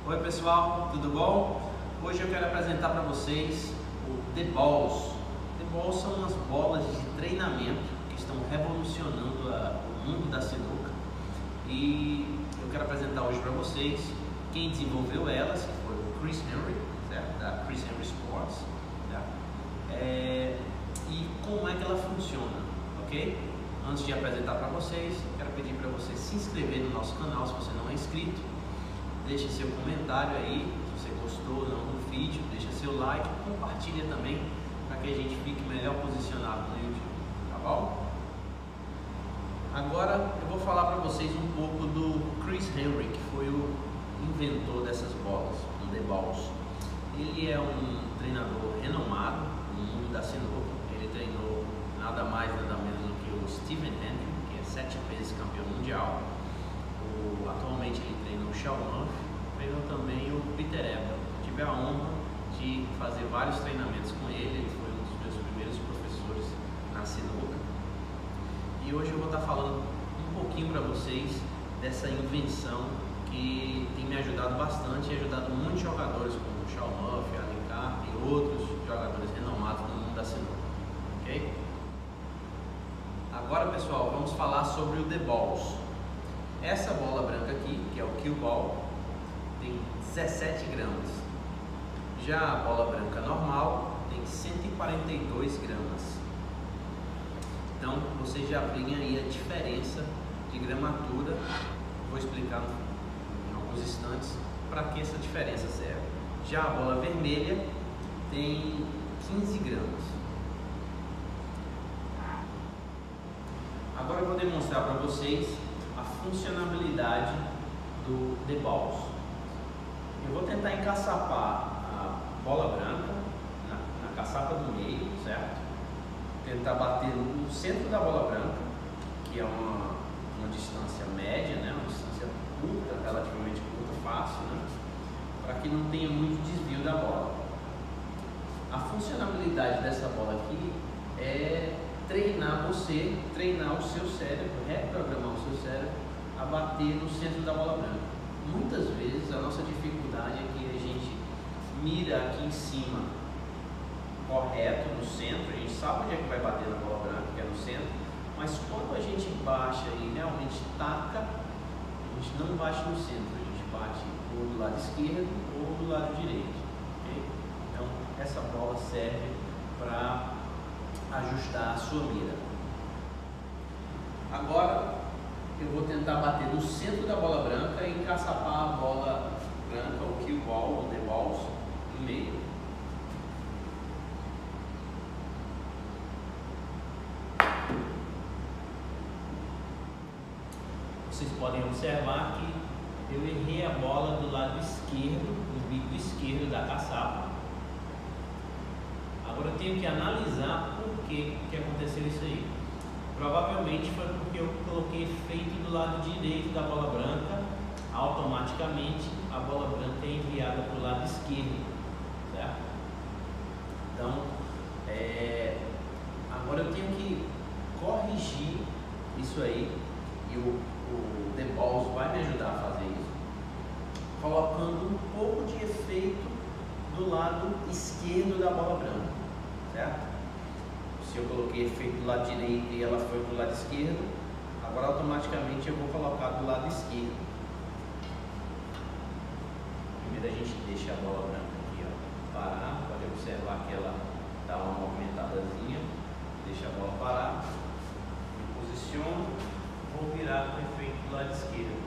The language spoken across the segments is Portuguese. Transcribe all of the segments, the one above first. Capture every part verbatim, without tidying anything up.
Oi pessoal, tudo bom? Hoje eu quero apresentar para vocês o The Balls. The Balls são umas bolas de treinamento que estão revolucionando a, o mundo da sinuca, e eu quero apresentar hoje para vocês quem desenvolveu elas, que foi o Chris Henry, certo? Da Chris Henry Sports, tá? é, e como é que ela funciona, ok? Antes de apresentar para vocês, quero pedir para você se inscrever no nosso canal se você não é inscrito. Deixe seu comentário aí, se você gostou ou não do vídeo, deixa seu like, compartilha também, para que a gente fique melhor posicionado no YouTube, tá bom? Agora eu vou falar para vocês um pouco do Chris Henry, que foi o inventor dessas bolas, do The Balls. Ele é um treinador renomado no mundo da sinuca. Ele treinou nada mais, nada menos do que o Stephen Hendry, que é sete vezes campeão mundial. O, atualmente ele treina o Shawn Murphy, treinou também o Peter Ebel. Tive a honra de fazer vários treinamentos com ele, ele foi um dos meus primeiros professores na sinuca. E hoje eu vou estar falando um pouquinho para vocês dessa invenção que tem me ajudado bastante e ajudado muitos jogadores como o Shawn Murphy, Alencar e outros jogadores renomados no mundo da sinuca, ok? Agora pessoal, vamos falar sobre o The Balls. Essa bola branca aqui, que é o Cue Ball, tem dezessete gramas. Já a bola branca normal tem cento e quarenta e dois gramas. Então você já vê aí a diferença de gramatura. Vou explicar em alguns instantes para que essa diferença serve. Já a bola vermelha tem quinze gramas. Agora eu vou demonstrar para vocês a funcionabilidade do The Balls. Eu vou tentar encaçapar a bola branca na, na caçapa do meio, certo? Tentar bater no centro da bola branca, que é uma, uma distância média, né? Uma distância curta, relativamente curta, fácil, né? Para que não tenha muito desvio da bola. A funcionalidade dessa bola aqui é treinar você, treinar o seu cérebro, reprogramar o seu cérebro a bater no centro da bola branca. Muitas vezes a nossa dificuldade é que a gente mira aqui em cima correto, no centro, a gente sabe onde é que vai bater na bola branca, que é no centro, mas quando a gente baixa e realmente taca, a gente não bate no centro, a gente bate ou do lado esquerdo ou do lado direito, okay? Então essa bola serve para ajustar a sua mira. Agora eu vou tentar bater no centro da bola branca e encaçapar a bola branca, o Cue Ball, o The Balls, no meio. Vocês podem observar que eu errei a bola do lado esquerdo, no bico esquerdo da caçapa. Agora eu tenho que analisar por que, que aconteceu isso aí. Provavelmente foi porque eu coloquei efeito do lado direito da bola branca, automaticamente a bola branca é enviada para o lado esquerdo, certo? Então, é, agora eu tenho que corrigir isso aí, e o, o The Balls vai me ajudar a fazer isso, colocando um pouco de efeito do lado esquerdo da bola branca, certo? Se eu coloquei efeito do lado direito e ela foi para o lado esquerdo, agora automaticamente eu vou colocar do lado esquerdo. Primeiro a gente deixa a bola branca aqui, ó, parar, pode observar que ela dá uma movimentadazinha, deixa a bola parar, me posiciono, vou virar com efeito do lado esquerdo.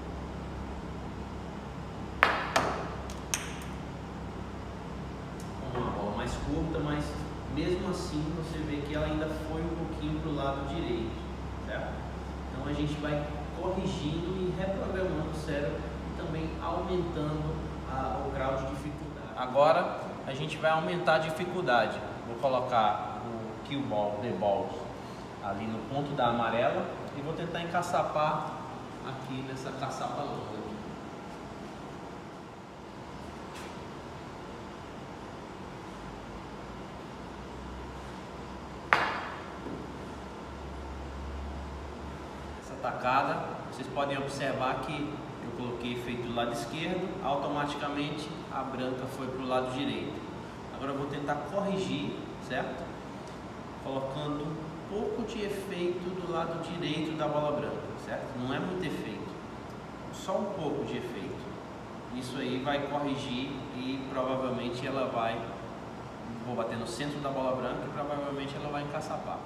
Uma bola mais curta, mas mesmo assim você vê que ela ainda foi um pouquinho para o lado direito, certo? Então a gente vai corrigindo e reprogramando o cérebro e também aumentando a, o grau de dificuldade. Agora a gente vai aumentar a dificuldade. Vou colocar o Cue Ball, The Balls, ali no ponto da amarela e vou tentar encaçapar aqui nessa caçapa longa. Tacada, vocês podem observar que eu coloquei efeito do lado esquerdo, automaticamente a branca foi para o lado direito. Agora eu vou tentar corrigir, certo? Colocando um pouco de efeito do lado direito da bola branca, certo? Não é muito efeito, só um pouco de efeito. Isso aí vai corrigir e provavelmente ela vai, vou bater no centro da bola branca e provavelmente ela vai encaçapar.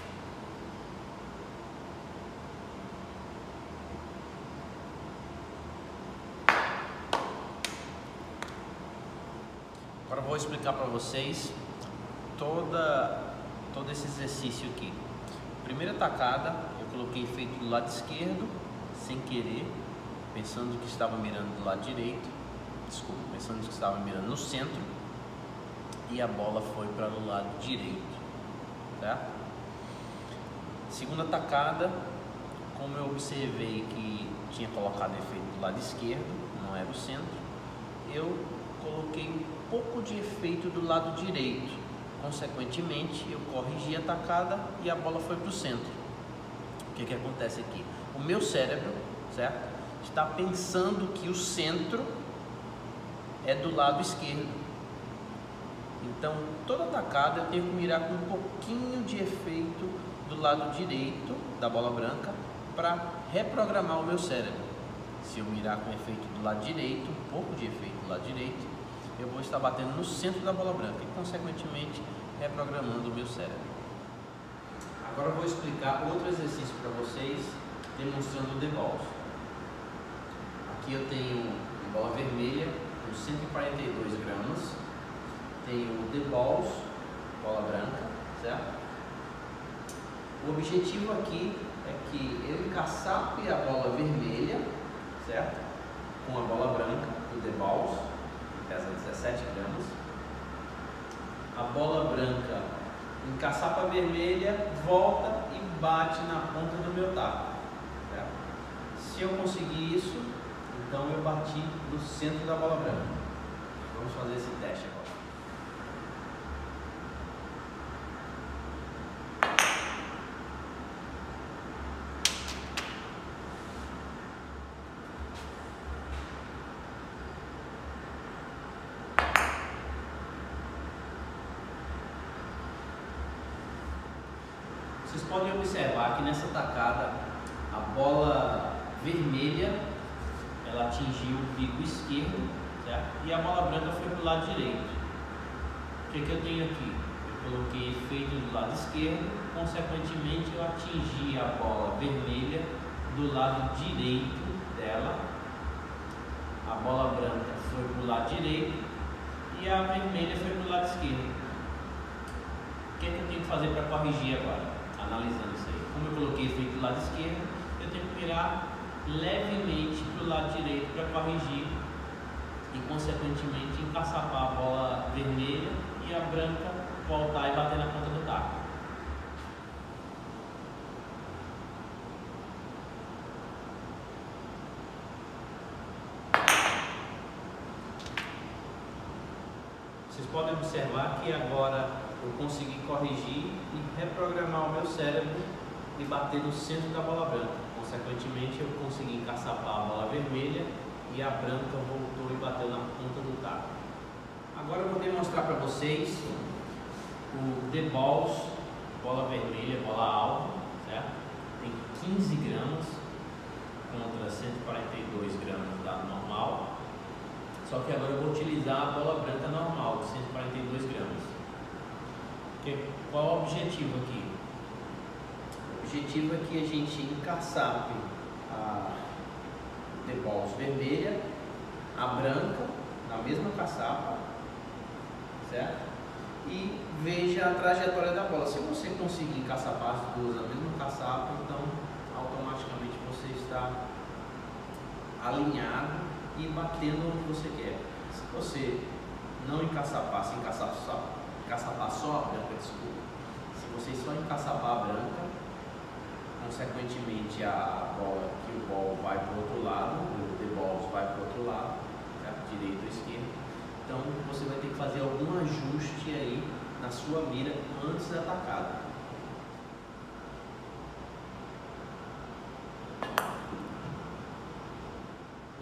Agora eu vou explicar para vocês toda, todo esse exercício aqui. Primeira tacada, eu coloquei efeito do lado esquerdo, sem querer, pensando que estava mirando do lado direito, desculpa, pensando que estava mirando no centro, e a bola foi para o lado direito, tá? Segunda tacada, como eu observei que tinha colocado efeito do lado esquerdo, não era o centro, eu coloquei um pouco de efeito do lado direito. Consequentemente, eu corrigi a tacada e a bola foi para o centro. O que que acontece aqui? O meu cérebro, certo, está pensando que o centro é do lado esquerdo. Então, toda tacada eu tenho que mirar com um pouquinho de efeito do lado direito da bola branca para reprogramar o meu cérebro. Se eu mirar com efeito do lado direito, um pouco de efeito do lado direito, eu vou estar batendo no centro da bola branca e, consequentemente, reprogramando o meu cérebro. Agora eu vou explicar outro exercício para vocês, demonstrando o The Balls. Aqui eu tenho uma bola vermelha com cento e quarenta e dois gramas, tenho o The Balls, bola branca, certo? O objetivo aqui é que eu encaçape a bola vermelha, certo? Com a bola branca, o The Balls, pesa dezessete gramas. A bola branca encaçapa a vermelha, volta e bate na ponta do meu taco, certo? Se eu conseguir isso, então eu bati no centro da bola branca. Vamos fazer esse teste agora. Vocês podem observar que nessa tacada a bola vermelha ela atingiu o bico esquerdo, certo? E a bola branca foi para o lado direito. O que, que eu tenho aqui? Eu coloquei efeito do lado esquerdo, consequentemente eu atingi a bola vermelha do lado direito dela, a bola branca foi para o lado direito e a vermelha foi para o lado esquerdo. O que, que eu tenho que fazer para corrigir agora? Analisando isso aí, como eu coloquei efeito do lado esquerdo, eu tenho que virar levemente para o lado direito para corrigir e, consequentemente, encaçapar a bola vermelha e a branca voltar e bater na ponta do taco. Vocês podem observar que agora eu consegui corrigir e reprogramar o meu cérebro e bater no centro da bola branca. Consequentemente, eu consegui encaçapar a bola vermelha e a branca voltou e bateu na ponta do taco. Agora eu vou demonstrar para vocês o The Balls, bola vermelha, bola alvo, certo? Tem quinze gramas contra cento e quarenta e dois gramas da normal. Só que agora eu vou utilizar a bola branca normal, de cento e quarenta e dois gramas. Qual é o objetivo aqui? O objetivo é que a gente encaçape a The Balls vermelha, a branca, na mesma caçapa, certo? E veja a trajetória da bola. Se você conseguir encaçapar as duas na mesma caçapa, então automaticamente você está alinhado e batendo onde você quer. Se você não encaçapar, se encaçapar só, encaçapar só a branca, desculpa. Se você só encaçapar a branca, consequentemente a bola que o ball vai para o outro lado, o The Balls vai para o outro lado, certo? Direito ou esquerdo. Então você vai ter que fazer algum ajuste aí na sua mira antes da tacada.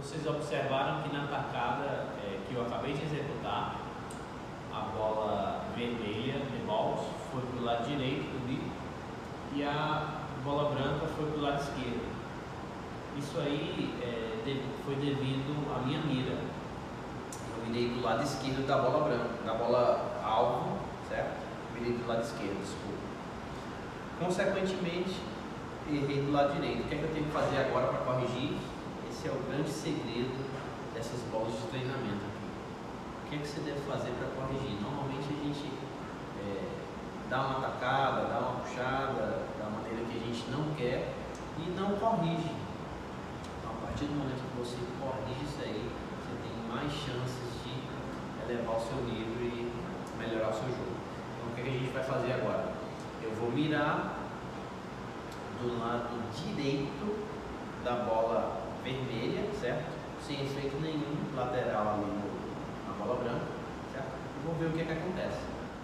vocês observaram que na tacada é, que eu acabei de executar, a bola vermelha de balls foi para o lado direito do bico e a bola branca foi para o lado esquerdo. Isso aí é, de, foi devido à minha mira. Eu mirei do lado esquerdo da bola branca, da bola alvo, certo? Mirei do lado esquerdo, desculpa. Consequentemente, errei do lado direito. O que é que eu tenho que fazer agora para corrigir? Esse é o grande segredo dessas bolas de treinamento aqui. O que é que você deve fazer para corrigir? Normalmente a gente é, dá uma tacada, dá uma puxada da maneira que a gente não quer e não corrige. Então, a partir do momento que você corrige isso aí, você tem mais chances de elevar o seu nível e melhorar o seu jogo. Então, o que é que a gente vai fazer agora? Eu vou mirar do lado direito da bola vermelha, certo? Sem efeito nenhum lateral ali no, na bola branca, certo? E vou ver o que é que acontece.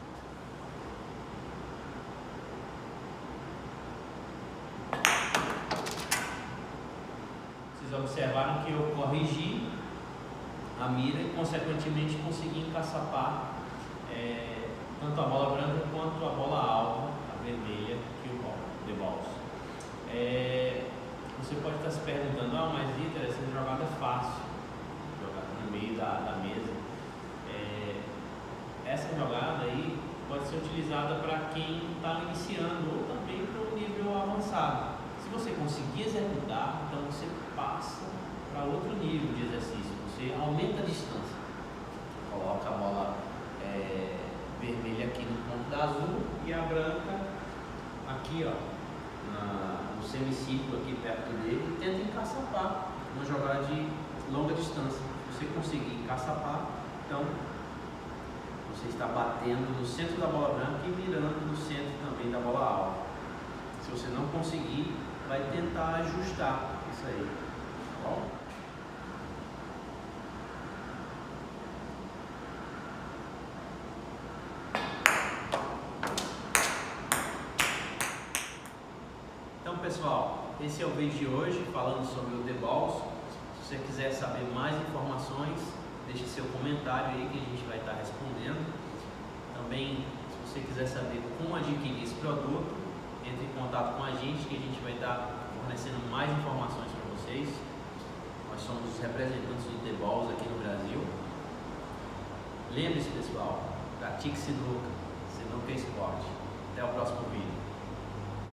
Vocês observaram que eu corrigi a mira e consequentemente consegui encaçapar é, tanto a bola branca quanto a bola alva, a vermelha, que o ball, de balls. É, você pode estar se perguntando, ah, mas Vitor, essa jogada é fácil, jogar no meio da, da mesa. É, essa jogada aí pode ser utilizada para quem está iniciando ou também para um nível avançado. Se você conseguir executar, então você passa para outro nível de exercício, você aumenta a distância, coloca a bola é, vermelha aqui no ponto da azul e a branca aqui, ó, na, no semicírculo aqui perto dele, e tenta encaçapar uma jogada de longa distância. Se você conseguir encaçapar, então você está batendo no centro da bola branca e mirando no centro também da bola alva. Se você não conseguir, vai tentar ajustar isso aí, tá bom? Então, pessoal, esse é o vídeo de hoje falando sobre o The Balls. Se você quiser saber mais informações, deixe seu comentário aí que a gente vai estar respondendo. Também, se você quiser saber como adquirir esse produto, entre em contato com a gente que a gente vai estar fornecendo mais informações para vocês. Nós somos os representantes do The Balls aqui no Brasil. Lembre-se, pessoal, pratique sinuca, sinuca é esporte. Até o próximo vídeo.